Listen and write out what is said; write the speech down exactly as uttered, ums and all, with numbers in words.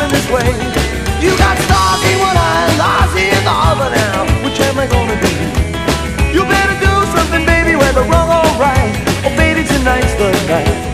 feeling this way. You got stars in one eye, Lozzie in the other now. Which am I gonna do? You better do something, baby, whether wrong or right. Oh, baby, tonight's the night.